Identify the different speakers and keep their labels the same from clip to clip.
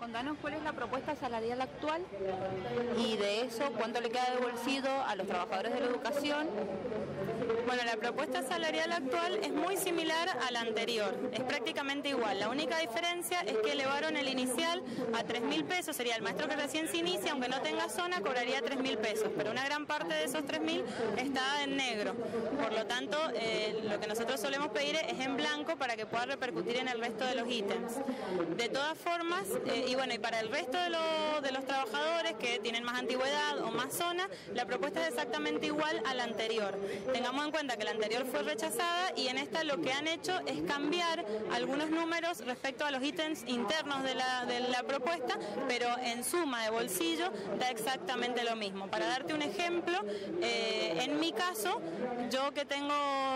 Speaker 1: Contanos cuál es la propuesta salarial actual y de eso cuánto le queda de bolsillo a los trabajadores de la educación.
Speaker 2: Bueno, la propuesta salarial actual es muy similar a la anterior, es prácticamente igual. La única diferencia es que elevaron el inicial a 3.000 pesos, sería el maestro que recién se inicia, aunque no tenga zona, cobraría 3.000 pesos, pero una gran parte de esos 3.000 está en negro. Por lo tanto, lo que nosotros solemos pedir es en blanco para que pueda repercutir en el resto de los ítems. De todas formas, y para el resto de los trabajadores que tienen más antigüedad o más zona, la propuesta es exactamente igual a la anterior. Tengamos en cuenta que la anterior fue rechazada y en esta lo que han hecho es cambiar algunos números respecto a los ítems internos de la propuesta, pero en suma de bolsillo da exactamente lo mismo. Para darte un ejemplo, en mi caso, yo que tengo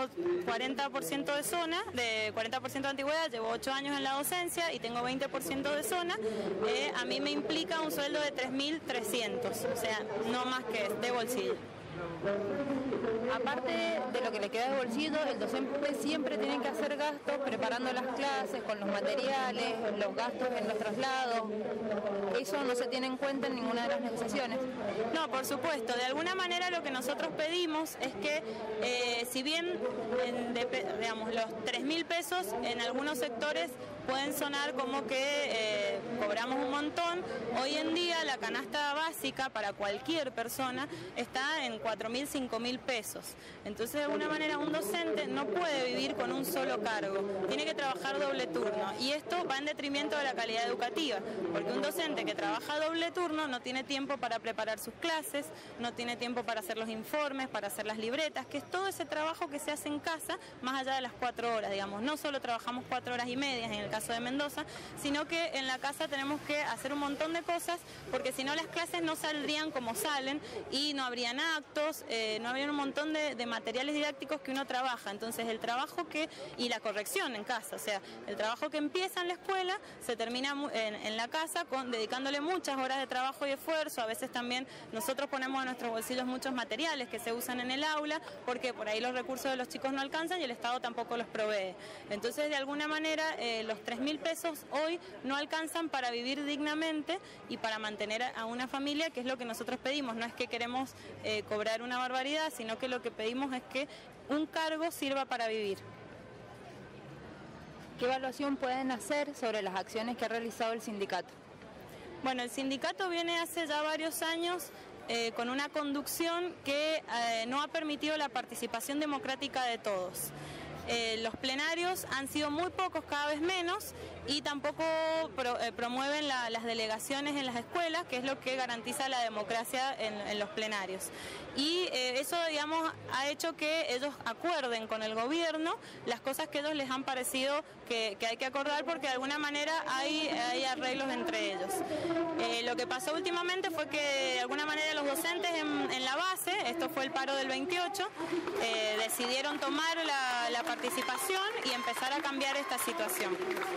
Speaker 2: 40% de zona, de 40% de antigüedad, llevo 8 años en la docencia y tengo 20% de zona, a mí me implica un sueldo de 3.300, o sea, no más que de bolsillo.
Speaker 1: Aparte de lo que le queda de bolsillo, el docente siempre tiene que hacer gastos preparando las clases, con los materiales, los gastos en los traslados. Eso no se tiene en cuenta en ninguna de las negociaciones.
Speaker 2: No, por supuesto. De alguna manera lo que nosotros pedimos es que, si bien digamos, los 3.000 pesos en algunos sectores pueden sonar como que cobramos un montón, hoy en día la canasta básica para cualquier persona está en 4.000, 5.000 pesos. Entonces, de alguna manera, un docente no puede vivir con un solo cargo, tiene que trabajar doble turno y esto va en detrimento de la calidad educativa, porque un docente que trabaja doble turno no tiene tiempo para preparar sus clases, no tiene tiempo para hacer los informes, para hacer las libretas, que es todo ese trabajo que se hace en casa, más allá de las 4 horas, digamos. No solo trabajamos 4 horas y media en el caso de Mendoza, sino que en la casa tenemos que hacer un montón de cosas, porque si no las clases no saldrían como salen y no habrían actos, no habría un montón de materiales didácticos que uno trabaja. Entonces el trabajo y la corrección en casa, o sea, el trabajo que empieza en la escuela se termina en la casa dedicándole muchas horas de trabajo y esfuerzo. A veces también nosotros ponemos en nuestros bolsillos muchos materiales que se usan en el aula porque por ahí los recursos de los chicos no alcanzan y el Estado tampoco los provee. Entonces, de alguna manera, los 3.000 pesos hoy no alcanzan para vivir dignamente y para mantener a una familia, que es lo que nosotros pedimos. No es que queremos cobrar una barbaridad, sino que lo que pedimos es que un cargo sirva para vivir.
Speaker 1: ¿Qué evaluación pueden hacer sobre las acciones que ha realizado el sindicato?
Speaker 2: Bueno, el sindicato viene hace ya varios años con una conducción que no ha permitido la participación democrática de todos. Los plenarios han sido muy pocos, cada vez menos, y tampoco promueven las delegaciones en las escuelas, que es lo que garantiza la democracia en los plenarios. Y eso, digamos, ha hecho que ellos acuerden con el gobierno las cosas que a ellos les han parecido que hay que acordar, porque de alguna manera hay arreglos entre ellos. Lo que pasó últimamente fue que de alguna manera los docentes en la base, esto fue el paro del 28, decidieron tomar la participación y empezar a cambiar esta situación.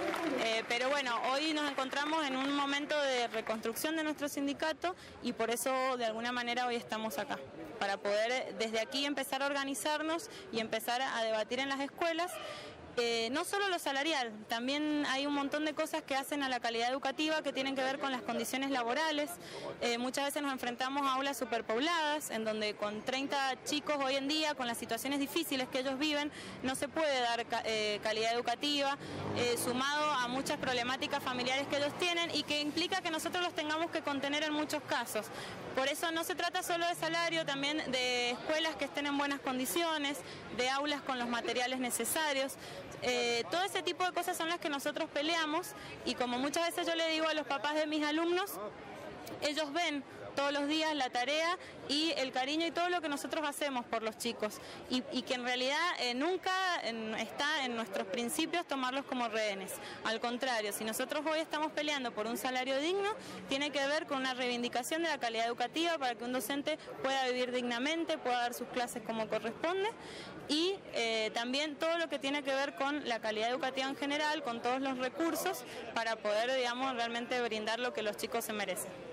Speaker 2: Pero bueno, hoy nos encontramos en un momento de reconstrucción de nuestro sindicato y por eso de alguna manera hoy estamos acá, para poder desde aquí empezar a organizarnos y empezar a debatir en las escuelas. No solo lo salarial, también hay un montón de cosas que hacen a la calidad educativa que tienen que ver con las condiciones laborales. Muchas veces nos enfrentamos a aulas superpobladas, en donde con 30 chicos hoy en día, con las situaciones difíciles que ellos viven, no se puede dar calidad educativa, sumado a muchas problemáticas familiares que ellos tienen y que implica que nosotros los tengamos que contener en muchos casos. Por eso no se trata solo de salario, también de escuelas que estén en buenas condiciones, de aulas con los materiales necesarios. Todo ese tipo de cosas son las que nosotros peleamos y como muchas veces yo le digo a los papás de mis alumnos, ellos ven todos los días la tarea y el cariño y todo lo que nosotros hacemos por los chicos y que en realidad nunca está en nuestros principios tomarlos como rehenes. Al contrario, si nosotros hoy estamos peleando por un salario digno, tiene que ver con una reivindicación de la calidad educativa para que un docente pueda vivir dignamente, pueda dar sus clases como corresponde y también todo lo que tiene que ver con la calidad educativa en general, con todos los recursos para poder, digamos, realmente brindar lo que los chicos se merecen.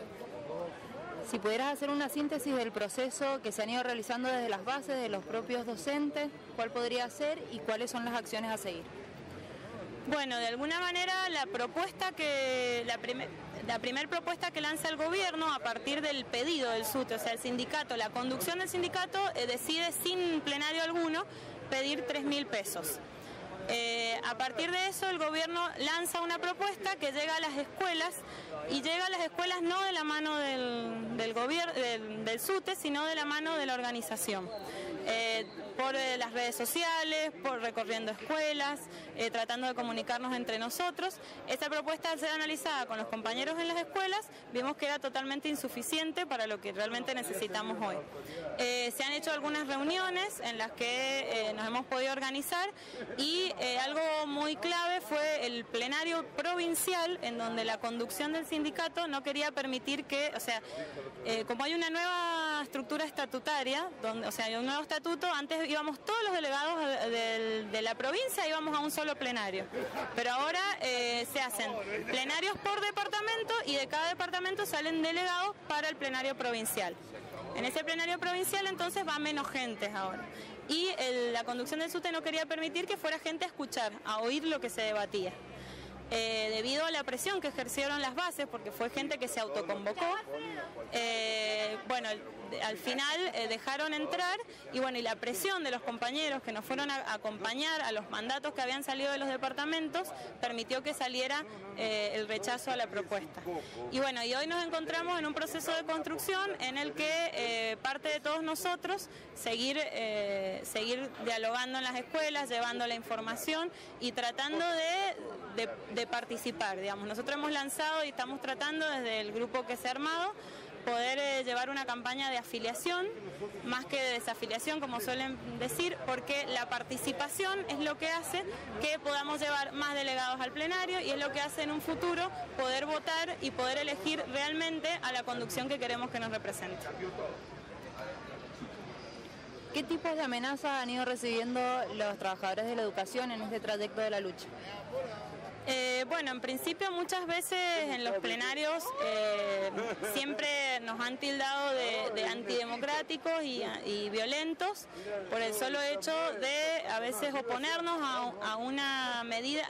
Speaker 1: Si pudieras hacer una síntesis del proceso que se han ido realizando desde las bases de los propios docentes, ¿cuál podría ser y cuáles son las acciones a seguir?
Speaker 2: Bueno, de alguna manera la primera propuesta que lanza el gobierno a partir del pedido del SUTE, o sea, el sindicato, la conducción del sindicato decide sin plenario alguno pedir 3.000 pesos. A partir de eso el gobierno lanza una propuesta que llega a las escuelas y llega a las escuelas no de la mano del SUTE, sino de la mano de la organización. Por las redes sociales, por recorriendo escuelas, tratando de comunicarnos entre nosotros. Esta propuesta, al ser analizada con los compañeros en las escuelas, vimos que era totalmente insuficiente para lo que realmente necesitamos hoy. Se han hecho algunas reuniones en las que nos hemos podido organizar y algo muy clave fue el plenario provincial, en donde la conducción del sindicato no quería permitir que, o sea, como hay una nueva estructura estatutaria, donde, o sea, hay un nuevo estatuto, antes íbamos todos los delegados de la provincia, íbamos a un solo plenario, pero ahora se hacen plenarios por departamento y de cada departamento salen delegados para el plenario provincial. En ese plenario provincial entonces va menos gente ahora. Y la conducción del SUTE no quería permitir que fuera gente a escuchar, a oír lo que se debatía. Debido a la presión que ejercieron las bases, porque fue gente que se autoconvocó, bueno, al final dejaron entrar y bueno, y la presión de los compañeros que nos fueron a acompañar a los mandatos que habían salido de los departamentos permitió que saliera el rechazo a la propuesta. Y bueno, y hoy nos encontramos en un proceso de construcción en el que parte de todos nosotros seguir dialogando en las escuelas, llevando la información y tratando de participar, digamos. Nosotros hemos lanzado y estamos tratando desde el grupo que se ha armado poder llevar una campaña de afiliación más que de desafiliación, como suelen decir, porque la participación es lo que hace que podamos llevar más delegados al plenario y es lo que hace en un futuro poder votar y poder elegir realmente a la conducción que queremos que nos represente.
Speaker 1: ¿Qué tipos de amenazas han ido recibiendo los trabajadores de la educación en este trayecto de la lucha?
Speaker 2: Bueno, en principio muchas veces en los plenarios siempre nos han tildado de antidemocráticos y violentos por el solo hecho de a veces oponernos a una medida,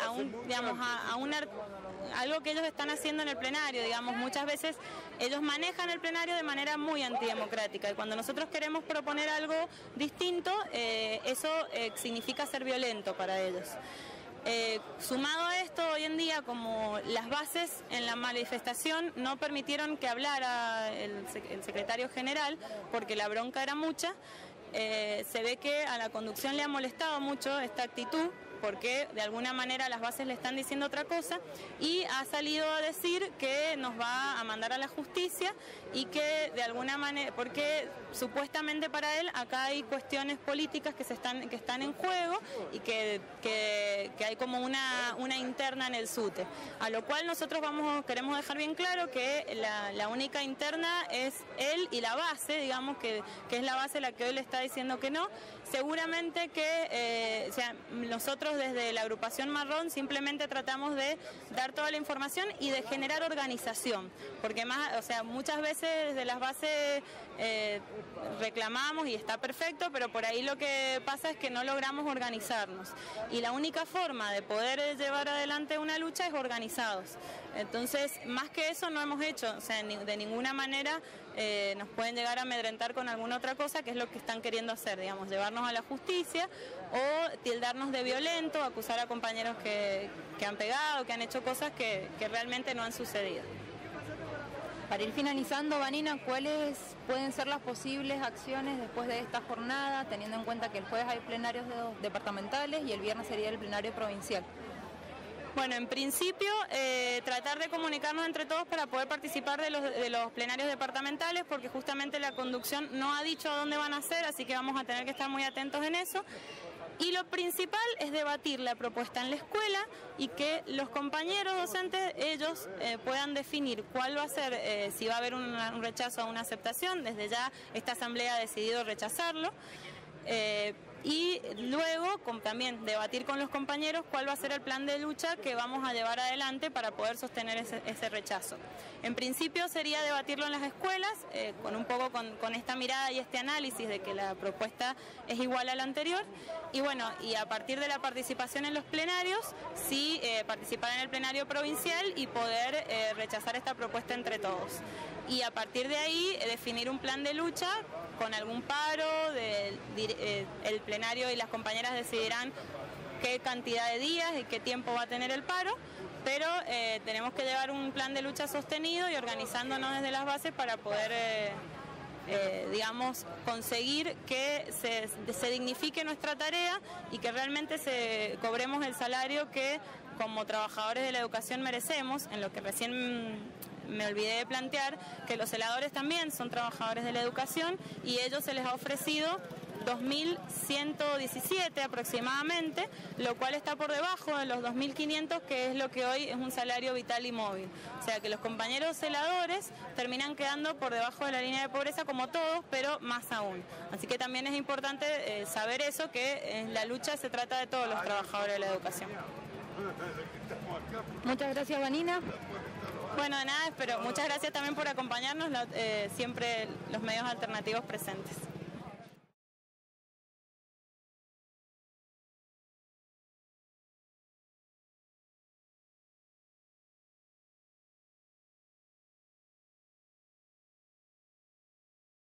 Speaker 2: algo que ellos están haciendo en el plenario, digamos. Muchas veces ellos manejan el plenario de manera muy antidemocrática y cuando nosotros queremos proponer algo distinto, eso significa ser violento para ellos. Sumado a esto, hoy en día, como las bases en la manifestación no permitieron que hablara el secretario general, porque la bronca era mucha, se ve que a la conducción le ha molestado mucho esta actitud, porque de alguna manera las bases le están diciendo otra cosa y ha salido a decir que nos va a mandar a la justicia y que de alguna manera, porque supuestamente para él acá hay cuestiones políticas que están en juego y que hay como una interna en el SUTE, a lo cual nosotros queremos dejar bien claro que la única interna es él y la base, digamos que es la base la que hoy le está diciendo que no. Seguramente que nosotros desde la agrupación Marrón simplemente tratamos de dar toda la información y de generar organización, porque muchas veces desde las bases reclamamos y está perfecto, pero por ahí lo que pasa es que no logramos organizarnos y la única forma de poder llevar adelante una lucha es organizados. Entonces, más que eso no hemos hecho, o sea, de ninguna manera nos pueden llegar a amedrentar con alguna otra cosa, que es lo que están queriendo hacer, digamos, llevarnos a la justicia o tildarnos de violento, acusar a compañeros que han pegado, que han hecho cosas que realmente no han sucedido.
Speaker 1: Para ir finalizando, Vanina, ¿cuáles pueden ser las posibles acciones después de esta jornada, teniendo en cuenta que el jueves hay plenarios departamentales y el viernes sería el plenario provincial?
Speaker 2: Bueno, en principio tratar de comunicarnos entre todos para poder participar de los plenarios departamentales, porque justamente la conducción no ha dicho a dónde van a ser, así que vamos a tener que estar muy atentos en eso. Y lo principal es debatir la propuesta en la escuela y que los compañeros docentes, ellos puedan definir cuál va a ser, si va a haber un rechazo o una aceptación. Desde ya esta asamblea ha decidido rechazarlo. Y luego también debatir con los compañeros cuál va a ser el plan de lucha que vamos a llevar adelante para poder sostener ese rechazo. En principio sería debatirlo en las escuelas, con un poco con esta mirada y este análisis de que la propuesta es igual a la anterior, y bueno, y a partir de la participación en los plenarios, sí participar en el plenario provincial y poder rechazar esta propuesta entre todos. Y a partir de ahí definir un plan de lucha con algún paro, el plenario y las compañeras decidirán qué cantidad de días y qué tiempo va a tener el paro, pero tenemos que llevar un plan de lucha sostenido y organizándonos desde las bases para poder, digamos, conseguir que se dignifique nuestra tarea y que realmente cobremos el salario que como trabajadores de la educación merecemos, en lo que recién me olvidé de plantear, que los celadores también son trabajadores de la educación y ellos se les ha ofrecido 2.117 aproximadamente, lo cual está por debajo de los 2.500, que es lo que hoy es un salario vital y móvil. O sea que los compañeros celadores terminan quedando por debajo de la línea de pobreza como todos, pero más aún. Así que también es importante saber eso, que la lucha se trata de todos los trabajadores de la educación.
Speaker 1: Muchas gracias, Vanina.
Speaker 2: Bueno, de nada, pero muchas gracias también por acompañarnos, siempre los medios alternativos presentes.